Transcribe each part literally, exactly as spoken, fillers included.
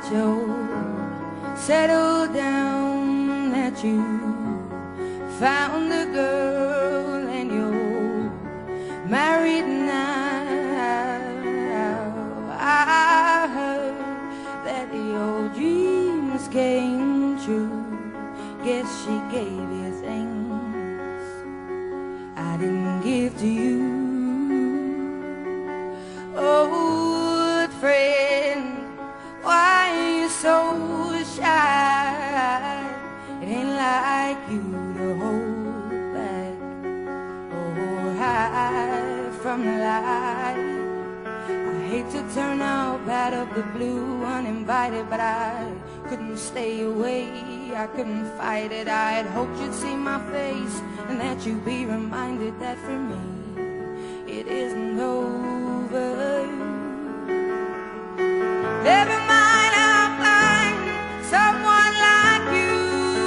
you're settled down, that you found a girl and you're married now. I heard that your dreams came true. Guess she gave you things I didn't give to you. Old friend, why are you so shy? It ain't like you to hold back or hide from the light. I hate to turn up out of the blue uninvited, but I couldn't stay away, I couldn't fight it. I had hoped you'd see my face and that you'd be reminded that for me it isn't over. Never mind, I'll find someone like you.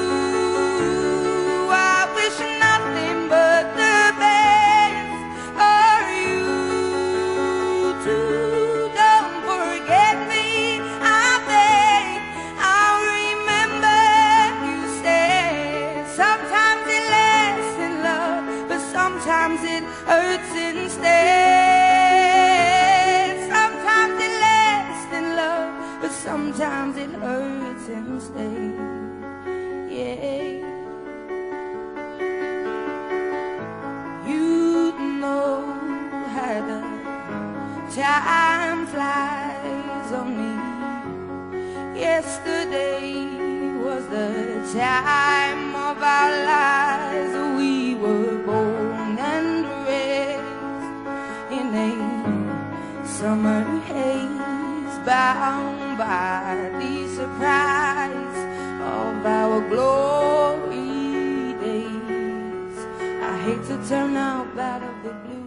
I wish nothing but the best for you too. Don't forget me, I beg. I'll remember you said sometimes it lasts in love, but sometimes it hurts instead. Sometimes it hurts instead, yeah. You know how the time flies on me. Yesterday was the time of our lives. We were born and raised in a summer haze, bound by the surprise of our glory days. I hate to turn out out of the blue